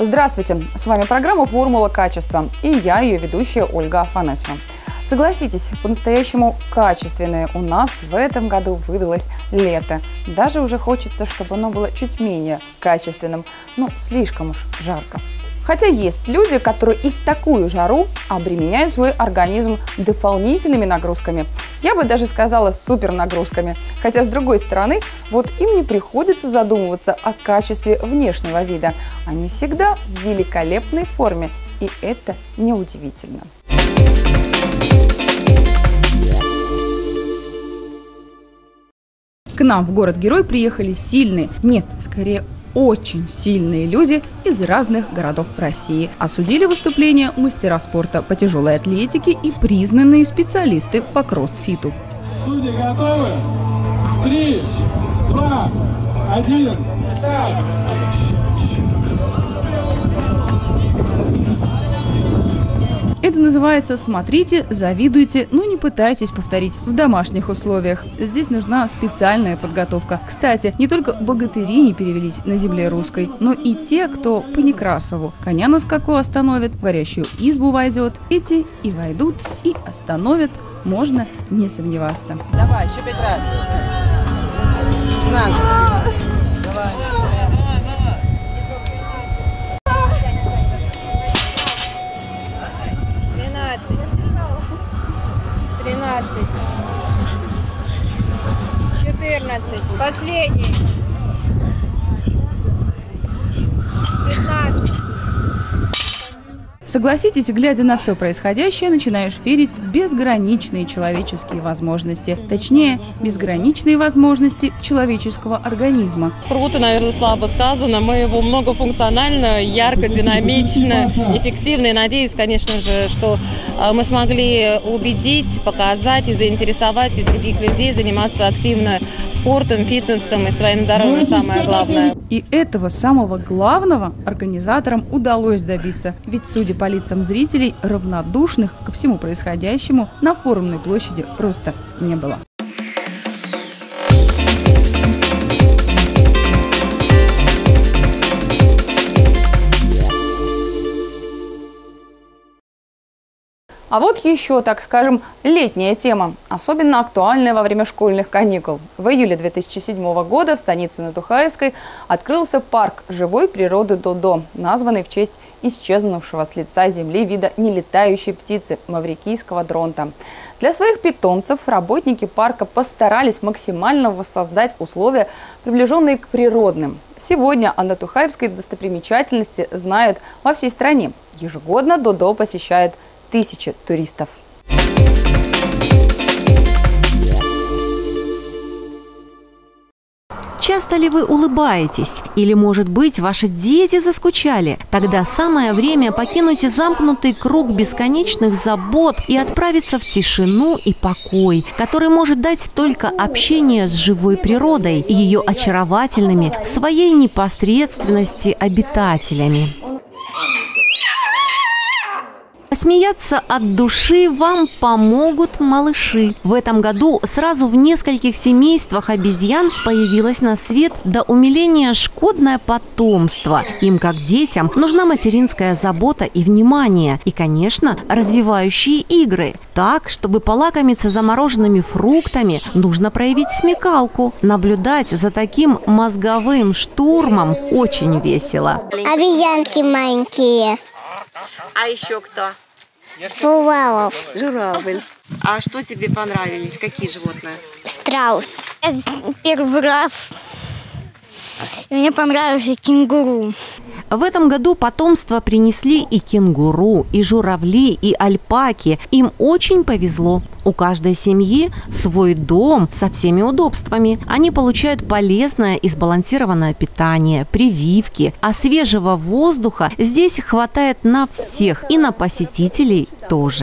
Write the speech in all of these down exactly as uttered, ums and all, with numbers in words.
Здравствуйте! С вами программа «Формула качества» и я, ее ведущая Ольга Афанасьева. Согласитесь, по-настоящему качественное у нас в этом году выдалось лето. Даже уже хочется, чтобы оно было чуть менее качественным, ну слишком уж жарко. Хотя есть люди, которые и в такую жару обременяют свой организм дополнительными нагрузками. Я бы даже сказала супернагрузками. Хотя с другой стороны, вот им не приходится задумываться о качестве внешнего вида. Они всегда в великолепной форме, и это неудивительно. К нам в город-герой приехали сильные, нет, скорее очень сильные люди из разных городов России. Осудили выступление мастера спорта по тяжелой атлетике и признанные специалисты по кроссфиту. Судьи готовы? Три, два, один, старт! Это называется «смотрите, завидуйте, но не пытайтесь повторить в домашних условиях». Здесь нужна специальная подготовка. Кстати, не только богатыри не перевелись на земле русской, но и те, кто по Некрасову коня на скаку остановит, в горящую избу войдет. Эти и войдут, и остановят, можно не сомневаться. Давай, еще пять раз. шестнадцать. Давай. тринадцать, четырнадцать, последний, пятнадцать. Согласитесь, глядя на все происходящее, начинаешь верить в безграничные человеческие возможности. Точнее, безграничные возможности человеческого организма. Круто, наверное, слабо сказано. Мы его многофункционально, ярко, динамично, эффективно. И надеюсь, конечно же, что мы смогли убедить, показать и заинтересовать и других людей заниматься активно спортом, фитнесом и своим здоровьем, самое главное. И этого самого главного организаторам удалось добиться. Ведь, судя по лицам зрителей, равнодушных ко всему происходящему на Форумной площади просто не было. А вот еще, так скажем, летняя тема, особенно актуальная во время школьных каникул. В июле две тысячи седьмого года в станице Натухаевской открылся парк живой природы Додо, названный в честь исчезнувшего с лица земли вида нелетающей птицы маврикийского дронта. Для своих питомцев работники парка постарались максимально воссоздать условия, приближенные к природным. Сегодня о натухаевской достопримечательности знают во всей стране. Ежегодно Додо посещает тысячи туристов. Часто ли вы улыбаетесь? Или, может быть, ваши дети заскучали? Тогда самое время покинуть замкнутый круг бесконечных забот и отправиться в тишину и покой, который может дать только общение с живой природой и ее очаровательными в своей непосредственности обитателями. Смеяться от души вам помогут малыши. В этом году сразу в нескольких семействах обезьян появилось на свет до умиления шкодное потомство. Им, как детям, нужна материнская забота и внимание. И, конечно, развивающие игры. Так, чтобы полакомиться замороженными фруктами, нужно проявить смекалку. Наблюдать за таким мозговым штурмом очень весело. Обезьянки маленькие. А еще кто? Журавль. Журавль. А что тебе понравились? Какие животные? Страус. Я здесь первый раз. И мне понравился кенгуру. В этом году потомство принесли и кенгуру, и журавли, и альпаки. Им очень повезло. У каждой семьи свой дом со всеми удобствами. Они получают полезное и сбалансированное питание, прививки. А свежего воздуха здесь хватает на всех, и на посетителей тоже.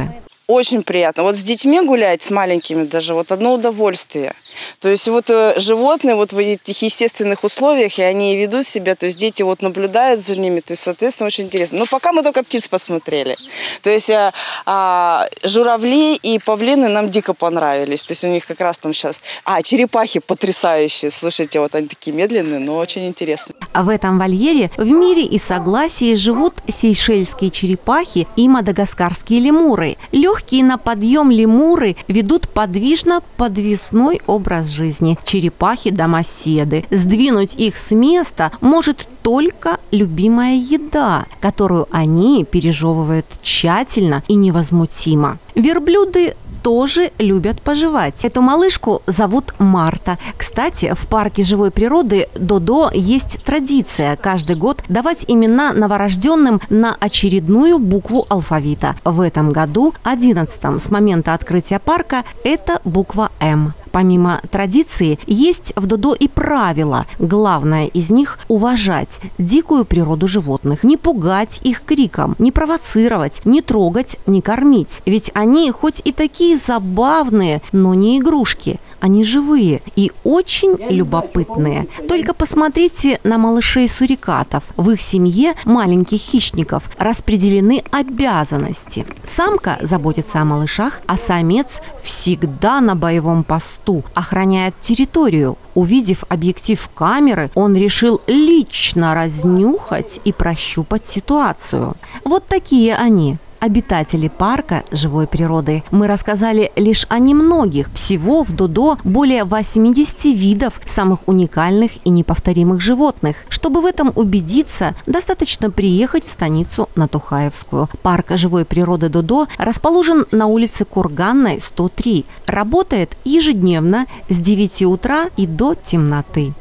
очень приятно. Вот с детьми гулять, с маленькими даже, вот одно удовольствие. То есть вот э, животные вот в этих естественных условиях, и они ведут себя, то есть дети вот наблюдают за ними, то есть, соответственно, очень интересно. Но пока мы только птиц посмотрели. То есть э, э, журавли и павлины нам дико понравились. То есть у них как раз там сейчас... А, черепахи потрясающие. Слушайте, вот они такие медленные, но очень интересные. В этом вольере в мире и согласии живут сейшельские черепахи и мадагаскарские лемуры. Легкие на подъем лемуры ведут подвижно подвесной образ жизни. Черепахи-домоседы. Сдвинуть их с места может только любимая еда, которую они пережевывают тщательно и невозмутимо. Верблюды тоже любят пожевать. Эту малышку зовут Марта. Кстати, в парке живой природы Додо есть традиция каждый год давать имена новорожденным на очередную букву алфавита. В этом году, одиннадцатом с момента открытия парка, это буква «М». Помимо традиции, есть в Додо и правила. Главное из них – уважать дикую природу животных, не пугать их криком, не провоцировать, не трогать, не кормить. Ведь они хоть и такие забавные, но не игрушки. Они живые и очень любопытные. Только посмотрите на малышей-сурикатов. В их семье маленьких хищников распределены обязанности. Самка заботится о малышах, а самец всегда на боевом посту, охраняет территорию. Увидев объектив камеры, он решил лично разнюхать и прощупать ситуацию. Вот такие они. Обитатели парка живой природы. Мы рассказали лишь о немногих. Всего в Додо более восьмидесяти видов самых уникальных и неповторимых животных. Чтобы в этом убедиться, достаточно приехать в станицу на Тухаевскую. Парк живой природы Додо расположен на улице Курганной, сто три. Работает ежедневно с девяти утра и до темноты.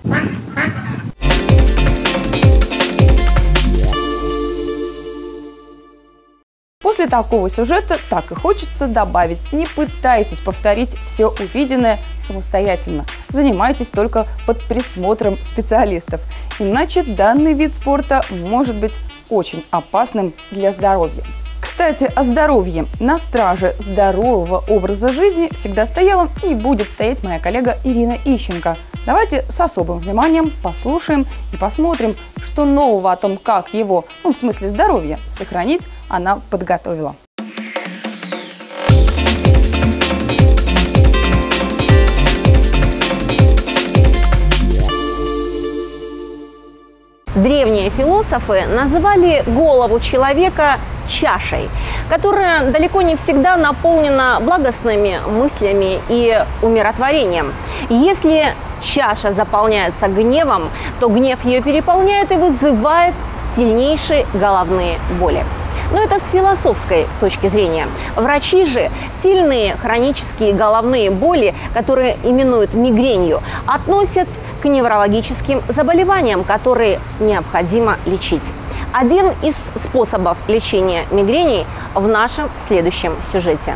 После такого сюжета так и хочется добавить: не пытайтесь повторить все увиденное самостоятельно. Занимайтесь только под присмотром специалистов. Иначе данный вид спорта может быть очень опасным для здоровья. Кстати, о здоровье. На страже здорового образа жизни всегда стояла и будет стоять моя коллега Ирина Ищенко. Давайте с особым вниманием послушаем и посмотрим, что нового о том, как его, ну в смысле здоровья, сохранить, она подготовила. Древние философы называли голову человека чашей, которая далеко не всегда наполнена благостными мыслями и умиротворением. Если чаша заполняется гневом, то гнев ее переполняет и вызывает сильнейшие головные боли. Но это с философской точки зрения. Врачи же сильные хронические головные боли, которые именуют мигренью, относят к неврологическим заболеваниям, которые необходимо лечить. Один из способов лечения мигрени в нашем следующем сюжете.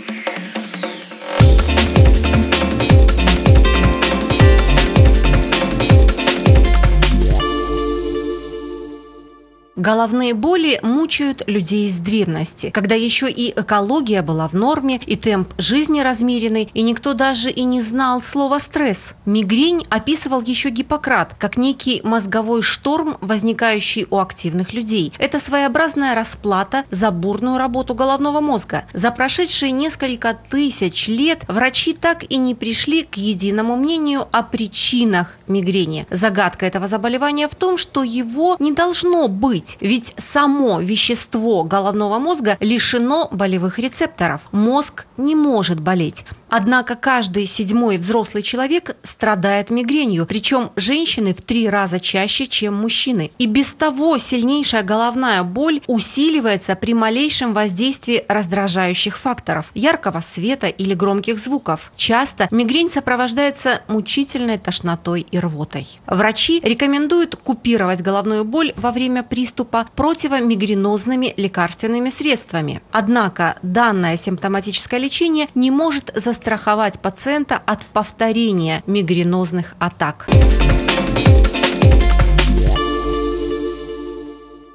Головные боли мучают людей с древности, когда еще и экология была в норме, и темп жизни размеренный, и никто даже и не знал слова «стресс». Мигрень описывал еще Гиппократ как некий мозговой шторм, возникающий у активных людей. Это своеобразная расплата за бурную работу головного мозга. За прошедшие несколько тысяч лет врачи так и не пришли к единому мнению о причинах мигрени. Загадка этого заболевания в том, что его не должно быть. Ведь само вещество головного мозга лишено болевых рецепторов. Мозг не может болеть. Однако каждый седьмой взрослый человек страдает мигренью, причем женщины в три раза чаще, чем мужчины. И без того сильнейшая головная боль усиливается при малейшем воздействии раздражающих факторов, яркого света или громких звуков. Часто мигрень сопровождается мучительной тошнотой и рвотой. Врачи рекомендуют купировать головную боль во время приступа противомигренозными лекарственными средствами. Однако данное симптоматическое лечение не может застраховать страховать пациента от повторения мигренозных атак.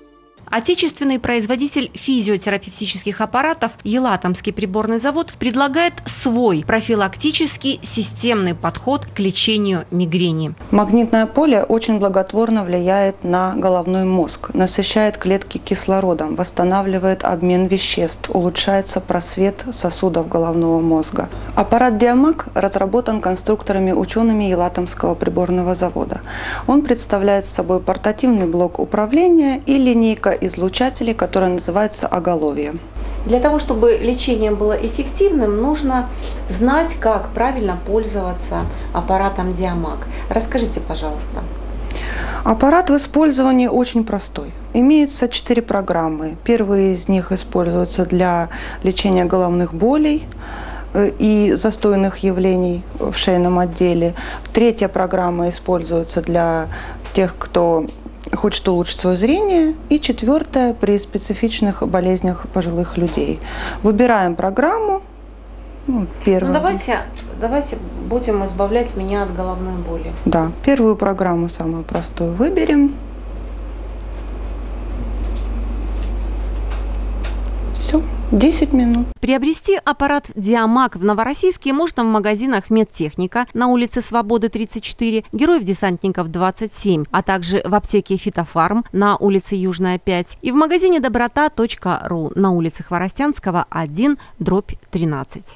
Отечественный производитель физиотерапевтических аппаратов Елатомский приборный завод предлагает свой профилактический системный подход к лечению мигрени. Магнитное поле очень благотворно влияет на головной мозг, насыщает клетки кислородом, восстанавливает обмен веществ, улучшается просвет сосудов головного мозга. Аппарат Диамаг разработан конструкторами-учеными Елатомского приборного завода. Он представляет собой портативный блок управления и линейка излучателей, которая называется оголовье. Для того, чтобы лечение было эффективным, нужно знать, как правильно пользоваться аппаратом Диамаг. Расскажите, пожалуйста. Аппарат в использовании очень простой. Имеется четыре программы. Первые из них используются для лечения головных болей и застойных явлений в шейном отделе. Третья программа используется для тех, кто хочет улучшить свое зрение. И четвертая при специфичных болезнях пожилых людей. Выбираем программу. Ну, первую. Ну, давайте, давайте будем избавлять меня от головной боли. Да, первую программу, самую простую, выберем. Все, десять минут. Приобрести аппарат Диамаг в Новороссийске можно в магазинах Медтехника на улице Свободы тридцать четыре, Героев-десантников двадцать семь, а также в аптеке Фитофарм на улице Южная пять и в магазине доброта точка ру на улице Хворостянского один дробь тринадцать.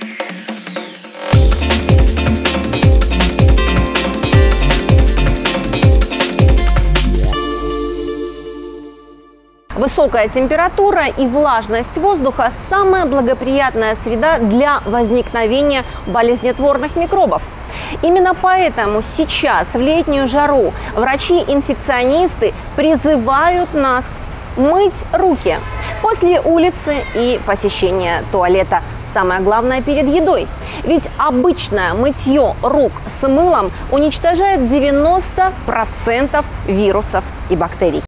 Высокая температура и влажность воздуха – самая благоприятная среда для возникновения болезнетворных микробов. Именно поэтому сейчас, в летнюю жару, врачи-инфекционисты призывают нас мыть руки после улицы и посещения туалета. Самое главное – перед едой. Ведь обычное мытье рук с мылом уничтожает девяносто процентов вирусов и бактерий.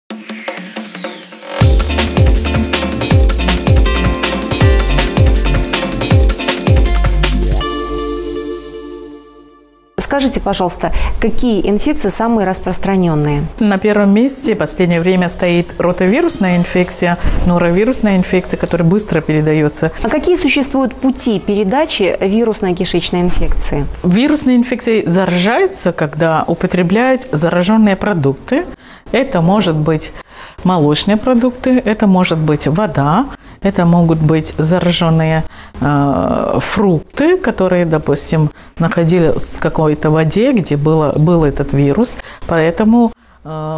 Скажите, пожалуйста, какие инфекции самые распространенные? На первом месте в последнее время стоит ротавирусная инфекция, норовирусная инфекция, которая быстро передается. А какие существуют пути передачи вирусной кишечной инфекции? Вирусные инфекции заражаются, когда употребляют зараженные продукты. Это может быть молочные продукты, это может быть вода, это могут быть зараженные э, фрукты, которые, допустим, находились в какой-то воде, где было, был этот вирус. Поэтому э,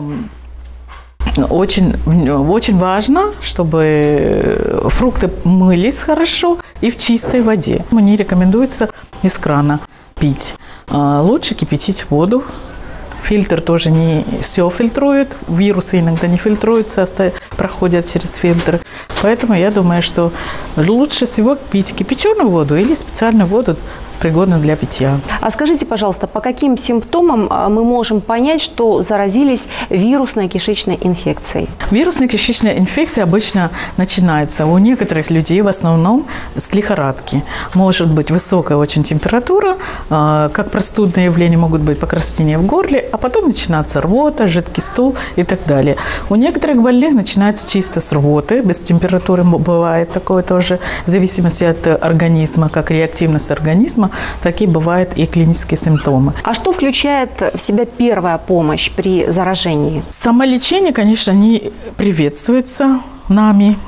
очень, очень важно, чтобы фрукты мылись хорошо и в чистой воде. Не рекомендуется из крана пить. Э, лучше кипятить воду. Фильтр тоже не все фильтрует, вирусы иногда не фильтруются, проходят через фильтр. Поэтому я думаю, что лучше всего пить кипяченую воду или специальную воду, пригодную для питья. А скажите, пожалуйста, по каким симптомам мы можем понять, что заразились вирусной кишечной инфекцией? Вирусная кишечная инфекция обычно начинается у некоторых людей в основном с лихорадки. Может быть высокая очень температура, как простудные явления могут быть покраснения в горле, а потом начинается рвота, жидкий стул и так далее. У некоторых больных начинается чисто с рвоты, без температуры бывает такое тоже, в зависимости от организма, как реактивность организма, такие бывают и клинические симптомы. А что включает в себя первая помощь при заражении? Самолечение, конечно, не приветствуется нами,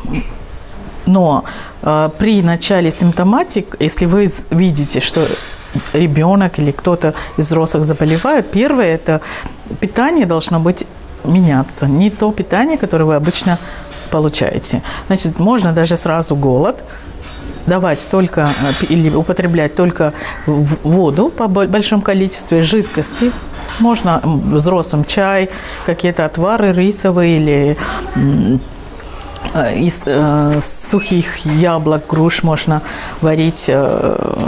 но э, при начале симптоматик, если вы видите, что ребенок или кто-то из взрослых заболевает, первое – это питание должно быть меняться, не то питание, которое вы обычно получаете. Значит, можно даже сразу голод давать только или употреблять только воду по большому количеству, жидкости. Можно взрослым чай, какие-то отвары рисовые или из э, сухих яблок, груш можно варить э,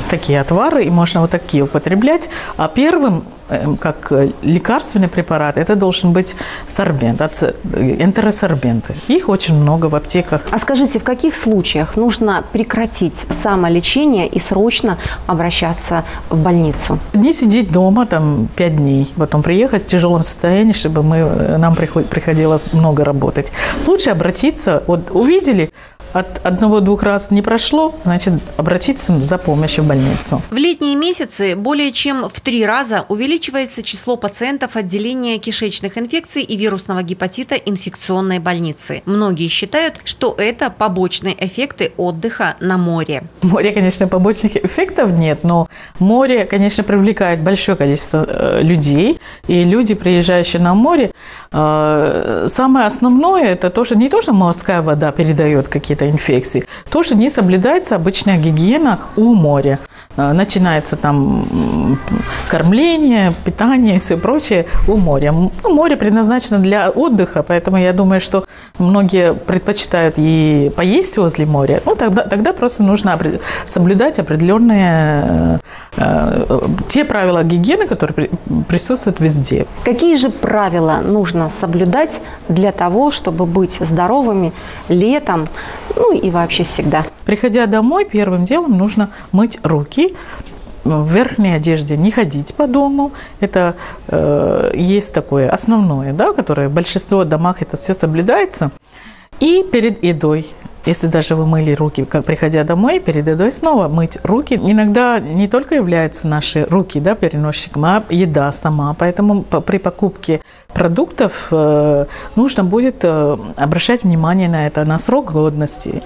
такие отвары, и можно вот такие употреблять. А первым, как лекарственный препарат, это должен быть сорбент, энтеросорбенты. Их очень много в аптеках. А скажите, в каких случаях нужно прекратить самолечение и срочно обращаться в больницу? Не сидеть дома там пять дней, потом приехать в тяжелом состоянии, чтобы мы, нам приходилось много работать. Лучше обратиться, вот увидели, от одного-двух раз не прошло, значит, обратиться за помощью в больницу. В летние месяцы более чем в три раза увеличивается число пациентов отделения кишечных инфекций и вирусного гепатита инфекционной больницы. Многие считают, что это побочные эффекты отдыха на море. Море, конечно, побочных эффектов нет, но море, конечно, привлекает большое количество э, людей. И люди, приезжающие на море, э, самое основное, это то, что не то, что морская вода передает какие-то инфекции, то, что не соблюдается обычная гигиена у моря. Начинается там кормление, питание и все прочее у моря. Ну, море предназначено для отдыха, поэтому я думаю, что многие предпочитают и поесть возле моря. Ну, тогда, тогда просто нужно соблюдать определенные э, те правила гигиены, которые присутствуют везде. Какие же правила нужно соблюдать для того, чтобы быть здоровыми летом, ну и вообще всегда? Приходя домой, первым делом нужно мыть руки. В верхней одежде не ходить по дому. Это э, есть такое основное, да, которое в большинстве домах это все соблюдается. И перед едой, если даже вы мыли руки, как приходя домой, перед едой снова мыть руки. Иногда не только являются наши руки, да, переносчиком, а еда сама. Поэтому при покупке продуктов э, нужно будет э, обращать внимание на это, на срок годности.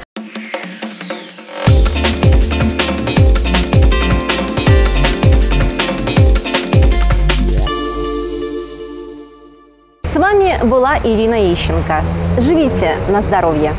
С вами была Ирина Ищенко. Живите на здоровье!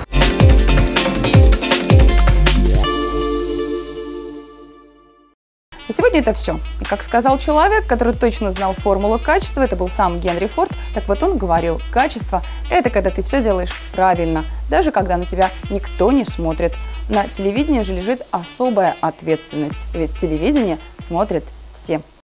На сегодня это все. И как сказал человек, который точно знал формулу качества, это был сам Генри Форд, так вот он говорил, качество – это когда ты все делаешь правильно, даже когда на тебя никто не смотрит. На телевидении же лежит особая ответственность, ведь телевидение смотрят все.